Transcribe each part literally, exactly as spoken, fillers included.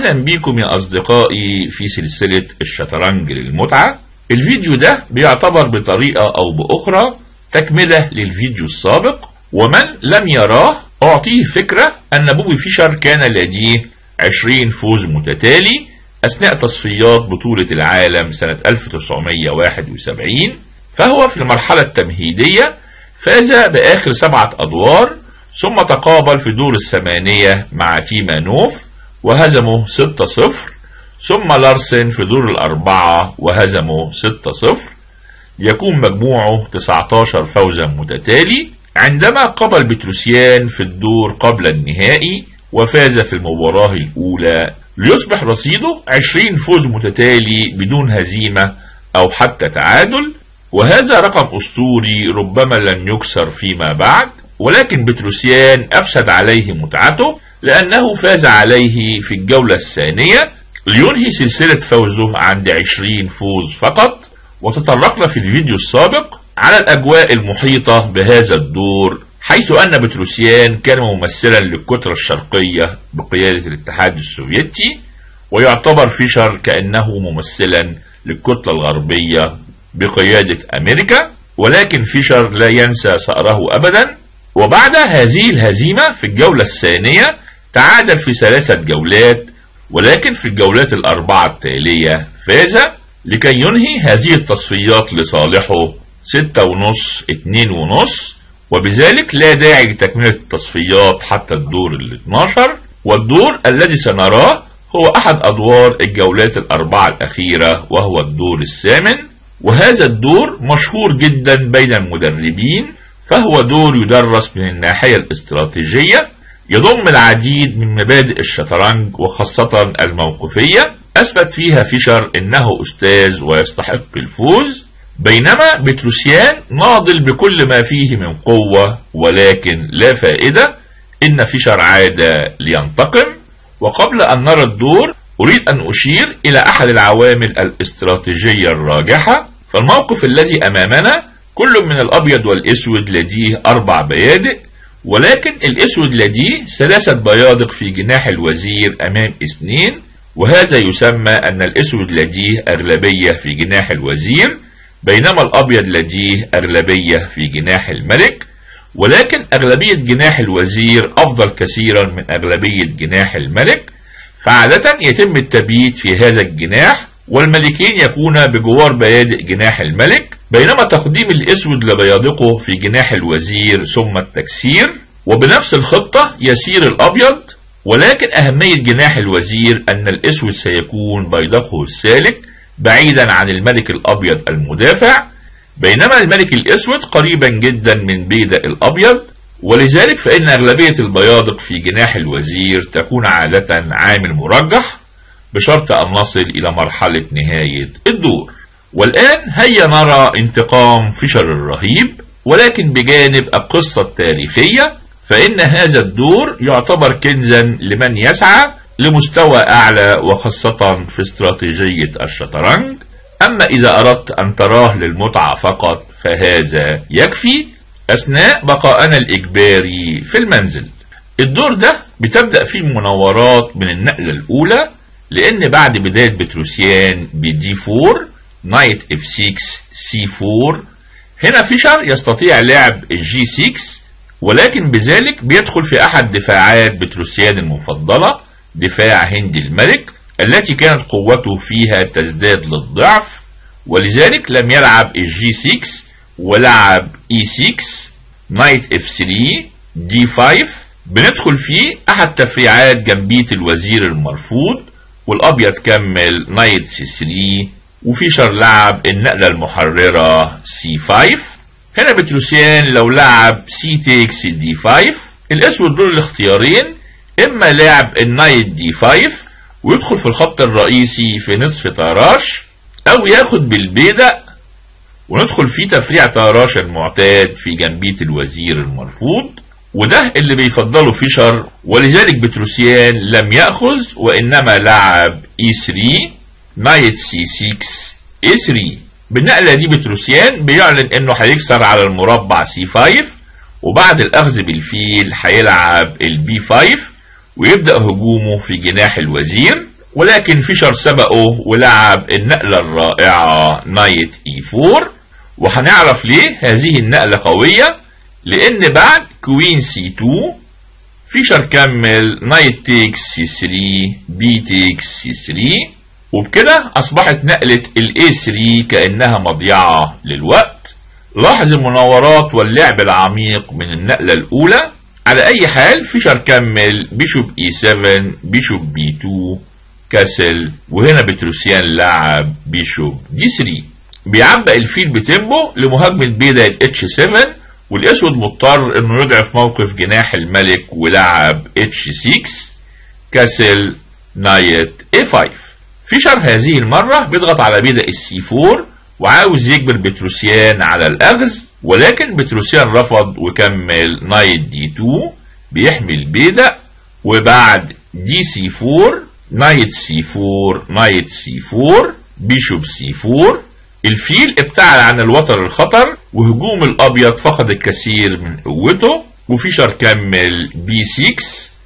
اهلا بيكم يا اصدقائي في سلسلة الشطرنج للمتعة. الفيديو ده بيعتبر بطريقة او باخرى تكملة للفيديو السابق، ومن لم يراه اعطيه فكرة ان بوبي فيشر كان لديه عشرين فوز متتالي اثناء تصفيات بطولة العالم سنة ألف وتسعمائة وواحد وسبعين، فهو في المرحلة التمهيدية فاز باخر سبعة ادوار، ثم تقابل في دور الثمانية مع تيمانوف وهزمه ستة صفر، ثم لارسن في دور الأربعة وهزمه ستة صفر، يكون مجموعه تسعة عشر فوزا متتالي، عندما قابل بتروسيان في الدور قبل النهائي وفاز في المباراة الأولى، ليصبح رصيده عشرين فوز متتالي بدون هزيمة أو حتى تعادل، وهذا رقم أسطوري ربما لن يكسر فيما بعد. ولكن بتروسيان أفسد عليه متعته لأنه فاز عليه في الجولة الثانية لينهي سلسلة فوزه عند عشرين فوز فقط. وتطرقنا في الفيديو السابق على الأجواء المحيطة بهذا الدور، حيث أن بتروسيان كان ممثلا للكتلة الشرقية بقيادة الاتحاد السوفيتي، ويعتبر فيشر كأنه ممثلا للكتلة الغربية بقيادة أمريكا، ولكن فيشر لا ينسى ثأره أبدا. وبعد هذه الهزيمة في الجولة الثانية تعادل في ثلاثة جولات، ولكن في الجولات الأربعة التالية فاز لكي ينهي هذه التصفيات لصالحه ستة ونص اتنين ونص، وبذلك لا داعي لتكملة التصفيات حتى الدور ال اثناشر، والدور الذي سنراه هو أحد أدوار الجولات الأربعة الأخيرة وهو الدور الثامن. وهذا الدور مشهور جدا بين المدربين، فهو دور يدرس من الناحية الاستراتيجية، يضم العديد من مبادئ الشطرنج وخاصة الموقفية، أثبت فيها فيشر إنه أستاذ ويستحق الفوز، بينما بتروسيان ناضل بكل ما فيه من قوة ولكن لا فائدة، إن فيشر عاد لينتقم. وقبل أن نرى الدور أريد أن أشير إلى أحد العوامل الاستراتيجية الراجحة. فالموقف الذي أمامنا كل من الأبيض والأسود لديه أربع بيادق، ولكن الأسود لديه ثلاثة بيادق في جناح الوزير أمام اثنين، وهذا يسمى أن الأسود لديه أغلبية في جناح الوزير، بينما الأبيض لديه أغلبية في جناح الملك. ولكن أغلبية جناح الوزير أفضل كثيرا من أغلبية جناح الملك، فعادة يتم التبييت في هذا الجناح والملكين يكون بجوار بيادق جناح الملك، بينما تقديم الأسود لبيادقه في جناح الوزير ثم التكسير. وبنفس الخطة يسير الأبيض، ولكن أهمية جناح الوزير أن الأسود سيكون بيدقه السالك بعيدا عن الملك الأبيض المدافع، بينما الملك الأسود قريبا جدا من بيدق الأبيض، ولذلك فإن أغلبية البيادق في جناح الوزير تكون عادة عامل مرجح، بشرط أن نصل إلى مرحلة نهاية الدور. والآن هيا نرى انتقام فيشر الرهيب، ولكن بجانب القصة التاريخية، فإن هذا الدور يعتبر كنزا لمن يسعى لمستوى أعلى وخاصة في استراتيجية الشطرنج. أما إذا أردت أن تراه للمتعة فقط فهذا يكفي أثناء بقاءنا الإجباري في المنزل. الدور ده بتبدأ فيه المناورات من النقلة الأولى، لأن بعد بداية بتروسيان بدي أربعة نايت اف ستة سي أربعة، هنا فيشر يستطيع لعب الجي ستة، ولكن بذلك بيدخل في أحد دفاعات بتروسيان المفضلة، دفاع هند الملك، التي كانت قوته فيها تزداد للضعف، ولذلك لم يلعب الجي ستة ولعب اي ستة نايت اف ثلاثة دي خمسة. بندخل فيه أحد تفريعات جنبية الوزير المرفوض، والأبيض كمل نايت سي ثلاثة، وفيشر لعب النقلة المحررة سي خمسة. هنا بتروسيان لو لعب سي تيكس دي خمسة، الأسود دول الاختيارين، إما لعب النايت دي خمسة ويدخل في الخط الرئيسي في نصف تاراش، أو ياخد بالبيدق وندخل في تفريع تاراش المعتاد في جنبية الوزير المرفوض، وده اللي بيفضله فيشر، ولذلك بتروسيان لم يأخذ وإنما لعب اي ثلاثة نايت سي ستة اي ثلاثة. بالنقلة دي بتروسيان بيعلن انه هيكسر على المربع سي خمسة، وبعد الأخذ بالفيل هيلعب البي خمسة ويبدأ هجومه في جناح الوزير. ولكن فيشر سبقه ولعب النقلة الرائعة نايت اي فور. وهنعرف ليه هذه النقلة قوية، لان بعد كوين سي تو فيشر كمل نايت تيكس سي ثري بي تيكس سي ثري، وبكده اصبحت نقلة الاي ثري كأنها مضيعة للوقت. لاحظ المناورات واللعب العميق من النقلة الاولى. على اي حال فيشر كمل بيشوب اي سفن بيشوب بي تو كاسل، وهنا بتروسيان لعب بيشوب دي ثري. بيعبق الفيل بتيمبو لمهاجمة بيدا اتش سفن، والاسود مضطر انه يضعف موقف جناح الملك ولعب اتش ستة كاسل نايت اي خمسة. فيشر هذه المرة بيضغط على بيدا السي فور وعاوز يجبر بتروسيان على الاخذ، ولكن بتروسيان رفض وكمل نايت دي تو بيحمي البيدا، وبعد دي سي فور نايت سي فور نايت سي فور بيشوب سي فور. الفيل ابتعد عن الوتر الخطر وهجوم الابيض فقد الكثير من قوته، وفيشر كمل بي ستة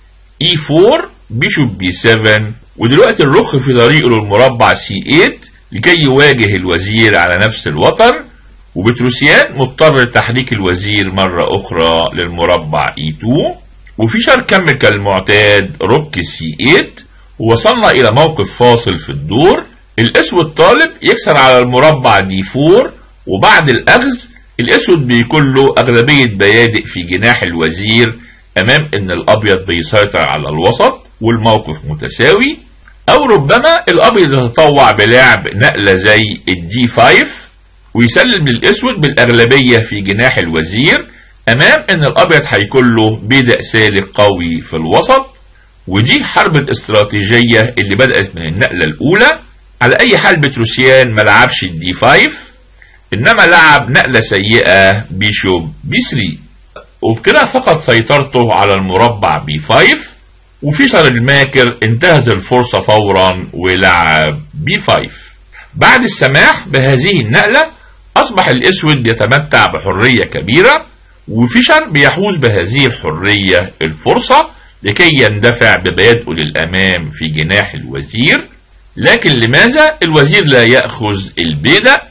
اي فور بيشوب بي سفن. ودلوقتي الرخ في طريقه للمربع سي ثمانية لكي يواجه الوزير على نفس الوتر، وبتروسيان مضطر لتحريك الوزير مرة اخرى للمربع اي تو. وفيشر كمل كالمعتاد روك سي ثمانية، ووصلنا الى موقف فاصل في الدور. الاسود طالب يكسر على المربع دي فور، وبعد الاخذ الاسود بيكون له اغلبية بيادق في جناح الوزير امام ان الابيض بيسيطر على الوسط والموقف متساوي. او ربما الابيض يتطوع بلعب نقلة زي الدي خمسة ويسلم للاسود بالاغلبية في جناح الوزير امام ان الابيض هيكون له بيدق سالك قوي في الوسط. ودي حرب الاستراتيجية اللي بدأت من النقلة الاولى. على اي حال بتروسيان ملعبش الدي خمسة، انما لعب نقلة سيئة بيشوب بي ثري، وبكده فقد سيطرته على المربع بي خمسة. وفيشر الماكر انتهز الفرصة فورا ولعب بي خمسة. بعد السماح بهذه النقلة اصبح الاسود يتمتع بحرية كبيرة، وفيشر بيحوز بهذه الحرية الفرصة لكي يندفع ببيادقه للامام في جناح الوزير. لكن لماذا الوزير لا يأخذ البيدق؟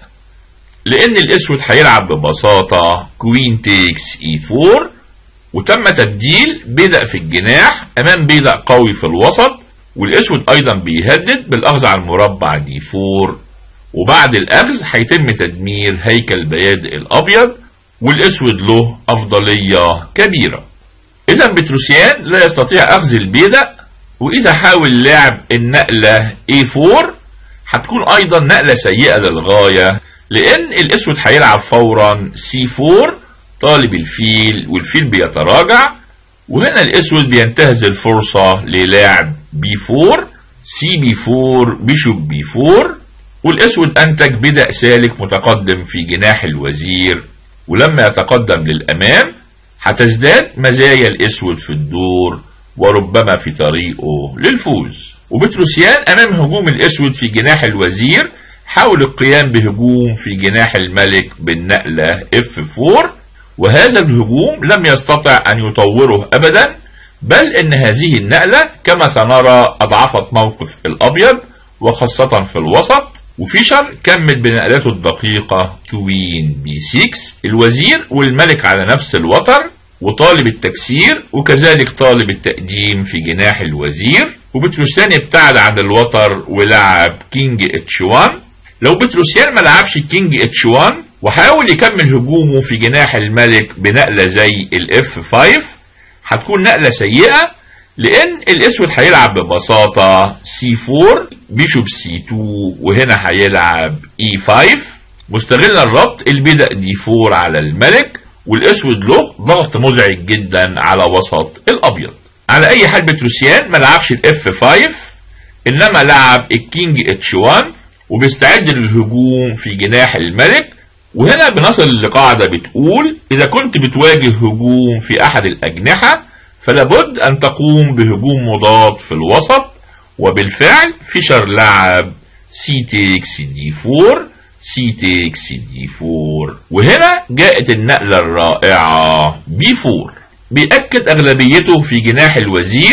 لان الاسود هيلعب ببساطة كوين تيكس اي فور، وتم تبديل بيدق في الجناح امام بيدق قوي في الوسط، والاسود ايضا بيهدد بالاخذ على المربع دي فور. وبعد الاخذ هيتم تدمير هيكل بيادق الابيض، والاسود له افضلية كبيرة. اذا بتروسيان لا يستطيع اخذ البيدق، واذا حاول لعب النقلة اي فور هتكون ايضا نقلة سيئة للغاية، لان الاسود هيلعب فورا سي فور طالب الفيل، والفيل بيتراجع. وهنا الاسود بينتهز الفرصة للعب بي فور سي بي فور بيشوب بي فور، والاسود انتج بدأ سالك متقدم في جناح الوزير. ولما يتقدم للامام هتزداد مزايا الاسود في الدور وربما في طريقه للفوز. وبتروسيان امام هجوم الاسود في جناح الوزير حاول القيام بهجوم في جناح الملك بالنقلة اف فور، وهذا الهجوم لم يستطع ان يطوره ابدا، بل ان هذه النقلة كما سنرى اضعفت موقف الابيض وخاصة في الوسط. وفيشر كمل بنقلاته الدقيقة كوين بي ستة، الوزير والملك على نفس الوتر، وطالب التكسير وكذلك طالب التقديم في جناح الوزير. وبتروسيان ابتعد عن الوتر ولعب كينج اتش واحد. لو بتروسيان ما لعبش كينج اتش واحد وحاول يكمل هجومه في جناح الملك بنقلة زي الاف خمسة هتكون نقلة سيئة، لان الاسود هيلعب ببساطة سي فور بيشوب سي تو، وهنا هيلعب اي خمسة مستغلا الربط البيدق دي فور على الملك، والاسود له ضغط مزعج جدا على وسط الابيض. على اي حال بتروسيان ما لعبش الاف خمسة، انما لعب الكينج اتش واحد وبيستعد للهجوم في جناح الملك. وهنا بنصل لقاعدة بتقول اذا كنت بتواجه هجوم في احد الاجنحة فلابد ان تقوم بهجوم مضاد في الوسط. وبالفعل فيشر لعب سي تيكس دي فور سي تيكس دي فور، وهنا جاءت النقلة الرائعة بي فور. بيأكد اغلبيته في جناح الوزير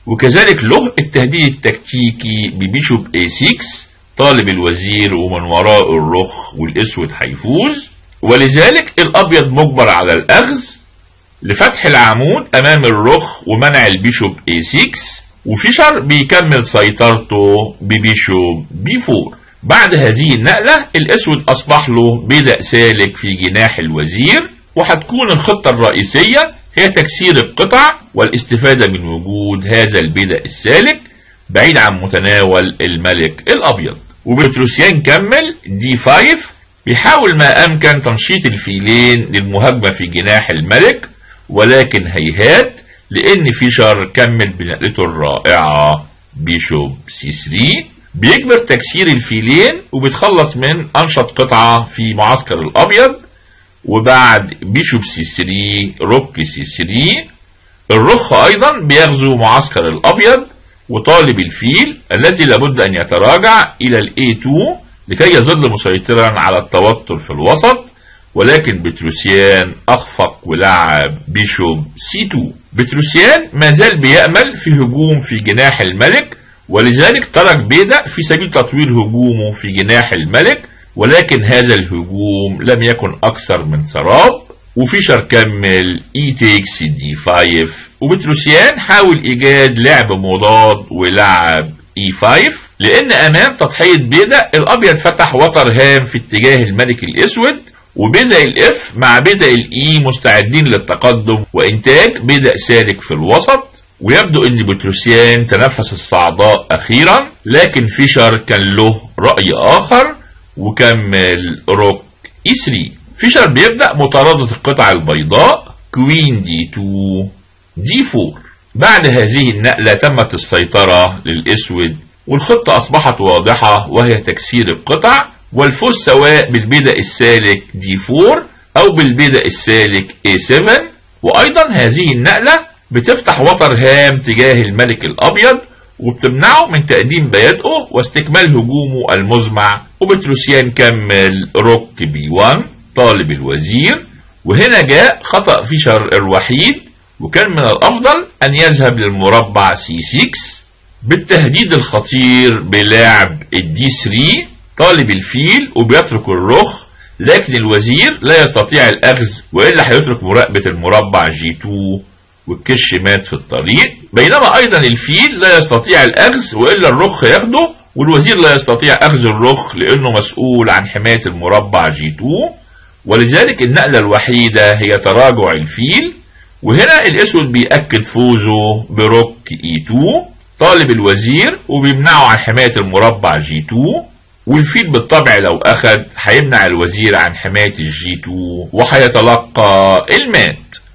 وكذلك له التهديد التكتيكي ببيشوب إيه ستة، طالب الوزير ومن وراء الرخ والاسود هيفوز، ولذلك الابيض مجبر على الاخذ لفتح العمود امام الرخ ومنع البيشوب إيه ستة، وفيشر بيكمل سيطرته ببيشوب بي أربعة. بعد هذه النقلة الاسود اصبح له بدء سالك في جناح الوزير، وهتكون الخطة الرئيسية هي تكسير القطع والاستفادة من وجود هذا البدء السالك بعيد عن متناول الملك الابيض. وبتروسيان كمل دي خمسة، بيحاول ما امكن تنشيط الفيلين للمهاجمة في جناح الملك، ولكن هيهات لان فيشر كمل بنقلته الرائعة بيشوب سي ثلاثة، بيجبر تكسير الفيلين وبيتخلص من انشط قطعة في معسكر الابيض. وبعد بيشوب سي ثلاثة روك سي ثلاثة، الرخ ايضا بيغزو معسكر الابيض وطالب الفيل الذي لابد ان يتراجع الى الاي اتنين لكي يظل مسيطرا على التوتر في الوسط، ولكن بتروسيان اخفق ولعب بيشوب سي اتنين. بتروسيان ما زال بيأمل في هجوم في جناح الملك، ولذلك ترك بيدق في سبيل تطوير هجومه في جناح الملك، ولكن هذا الهجوم لم يكن اكثر من سراب. وفيشر كمل اي تيكس دي خمسة، وبتروسيان حاول ايجاد لعب مضاد ولعب اي خمسة، لان امام تضحية بيدق الابيض فتح وتر هام في اتجاه الملك الاسود، وبدأ الاف مع بدأ الاي مستعدين للتقدم وانتاج بدأ سالك في الوسط. ويبدو ان بتروسيان تنفس الصعداء اخيرا، لكن فيشر كان له رأي اخر وكمل روك اي ثلاثة. فيشر بيبدأ مطاردة القطع البيضاء كوين دي اتنين دي أربعة. بعد هذه النقلة تمت السيطرة للاسود، والخطة اصبحت واضحة وهي تكسير القطع والفوز سواء بالبدء السالك دي أربعة او بالبدء السالك إيه سبعة. وايضا هذه النقلة بتفتح وتر هام تجاه الملك الابيض وبتمنعه من تقديم بيادقه واستكمال هجومه المزمع. وبتروسيان كمل روك بي واحد طالب الوزير، وهنا جاء خطأ فيشر الوحيد، وكان من الافضل ان يذهب للمربع سي ستة بالتهديد الخطير بلعب الدي ثلاثة طالب الفيل وبيترك الرخ، لكن الوزير لا يستطيع الاخذ والا هيترك مراقبة المربع جي اتنين والكش مات في الطريق، بينما ايضا الفيل لا يستطيع الاخذ والا الرخ ياخده، والوزير لا يستطيع اخذ الرخ لانه مسؤول عن حماية المربع جي اتنين، ولذلك النقلة الوحيدة هي تراجع الفيل. وهنا الاسود بيأكد فوزه بروك اي اتنين طالب الوزير وبيمنعه عن حماية المربع جي اتنين، والفيل بالطبع لو اخذ هيمنع الوزير عن حماية الجي اتنين وهيتلقى المات.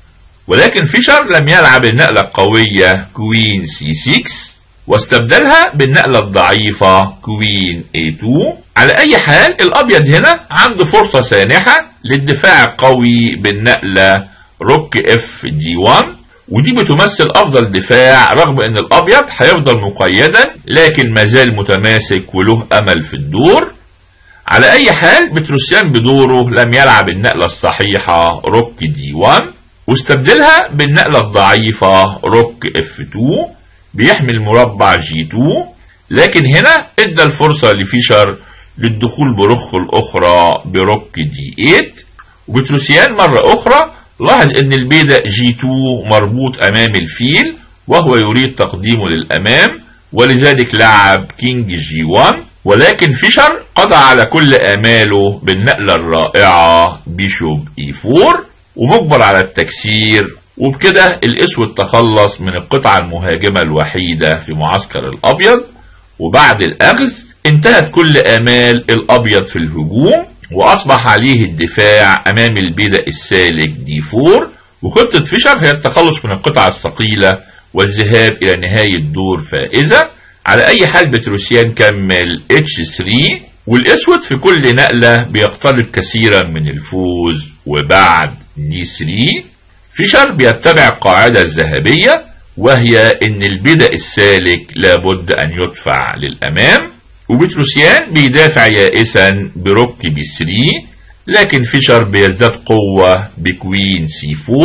ولكن فيشر لم يلعب النقلة القوية كوين سي ستة واستبدلها بالنقلة الضعيفة كوين إيه اتنين. على اي حال الابيض هنا عنده فرصة سانحة للدفاع القوي بالنقلة روك اف دي واحد، ودي بتمثل افضل دفاع رغم ان الابيض هيفضل مقيدا لكن مازال متماسك وله امل في الدور. على اي حال بتروسيان بدوره لم يلعب النقلة الصحيحة روك دي واحد واستبدلها بالنقلة الضعيفة روك اف اتنين بيحمل مربع جي اتنين، لكن هنا ادى الفرصة لفيشر للدخول برخ الاخرى بروك دي تمانية. وبتروسيان مرة اخرى لاحظ ان البيدق جي اتنين مربوط امام الفيل وهو يريد تقديمه للامام، ولذلك لعب كينج جي واحد، ولكن فيشر قضى على كل اماله بالنقلة الرائعة بيشوب اي أربعة ومجبر على التكسير. وبكده الاسود تخلص من القطعة المهاجمة الوحيدة في معسكر الابيض، وبعد الاخذ انتهت كل امال الابيض في الهجوم واصبح عليه الدفاع امام البيدق السالك دي أربعة. وخطة فيشر هي التخلص من القطعة الثقيلة والذهاب الى نهاية دور فائزة. على اي حال بتروسيان كمل اتش ثلاثة، والاسود في كل نقلة بيقترب كثيرا من الفوز. وبعد دي ثلاثة فيشر بيتبع القاعدة الذهبية وهي ان البيدق السالك لابد ان يدفع للامام، وبتروسيان بيدافع يائسا بروك بي ثلاثة، لكن فيشر بيزداد قوة بكوين سي أربعة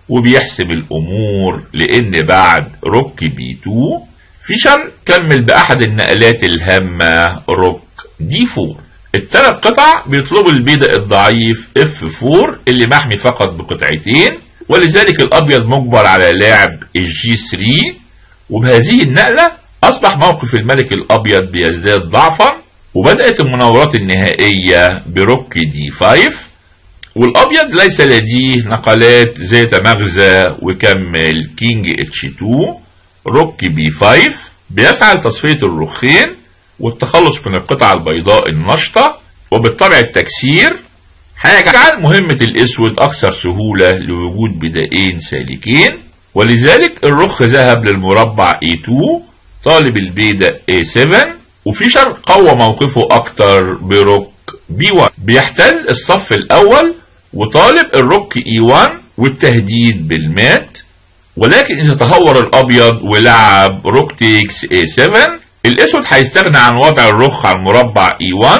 وبيحسم الأمور، لأن بعد روك بي اتنين فيشر كمل بأحد النقلات الهامة روك دي اربعة. الثلاث قطع بيطلبوا البيدق الضعيف اف اربعة اللي محمي فقط بقطعتين، ولذلك الأبيض مجبر على لعب الجي ثلاثة. وبهذه النقلة أصبح موقف الملك الأبيض بيزداد ضعفا، وبدأت المناورات النهائية بروك دي خمسة، والأبيض ليس لديه نقلات ذات مغزى، وكمل كينج اتش اتنين روك بي خمسة. بيسعى لتصفية الرخين والتخلص من القطعة البيضاء النشطة، وبالطبع التكسير هيجعل مهمة الأسود أكثر سهولة لوجود بدائين سالكين، ولذلك الرخ ذهب للمربع اي اتنين طالب البيدق اي سبعة، وفيشر قوى موقفه أكتر بروك بي واحد. بيحتل الصف الأول وطالب الروك اي واحد والتهديد بالمات، ولكن إذا تهور الأبيض ولعب روك تيكس اي سبعة الأسود هيستغنى عن وضع الرخ على المربع اي واحد،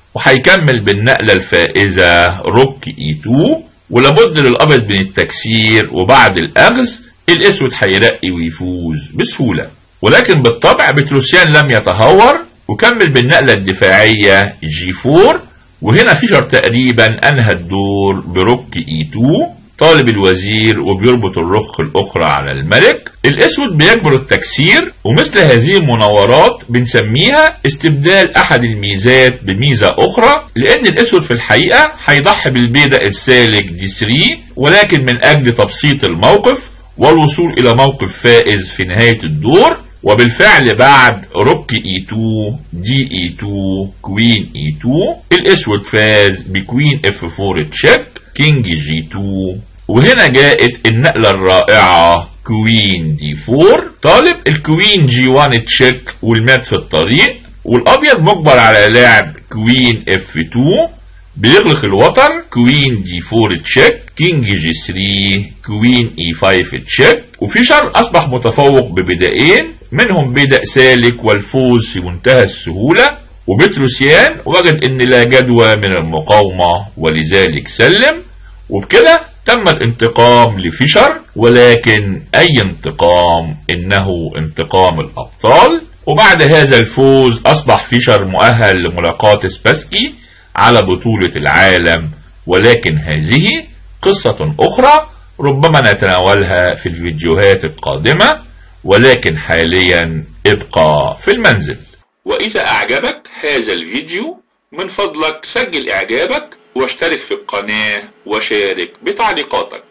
وهيكمل بالنقلة الفائزة روك اي اتنين، ولابد للأبيض من التكسير، وبعد الأخذ الأسود هيرقي ويفوز بسهولة. ولكن بالطبع بتروسيان لم يتهور وكمل بالنقلة الدفاعية جي اربعة، وهنا فيشر تقريبا أنهى الدور بروك اي اتنين طالب الوزير وبيربط الرخ الأخرى على الملك. الأسود بيجبر التكسير، ومثل هذه المناورات بنسميها استبدال أحد الميزات بميزة أخرى، لأن الأسود في الحقيقة هيضحي بالبيدق السالك دي ثلاثة، ولكن من أجل تبسيط الموقف والوصول إلى موقف فائز في نهاية الدور. وبالفعل بعد روك اي اتنين دي اي اتنين كوين اي اتنين الأسود فاز بكوين اف اربعة تشيك كينج جي اتنين، وهنا جاءت النقلة الرائعة كوين دي اربعة طالب الكوين جي واحد تشيك والمات في الطريق، والأبيض مجبر على لعب كوين اف اتنين بيغلق الوتر كوين دي اربعة تشيك كينج جي ثلاثة كوين اي خمسة تشيك. وفيشر أصبح متفوق ببدائين منهم بدء سالك والفوز في منتهى السهولة، وبتروسيان وجد ان لا جدوى من المقاومة ولذلك سلم، وبكده تم الانتقام لفيشر. ولكن اي انتقام؟ انه انتقام الابطال. وبعد هذا الفوز اصبح فيشر مؤهل لملاقاة سباسكي على بطولة العالم، ولكن هذه قصة اخرى ربما نتناولها في الفيديوهات القادمة، ولكن حاليا ابقى في المنزل. وإذا أعجبك هذا الفيديو من فضلك سجل إعجابك واشترك في القناة وشارك بتعليقاتك.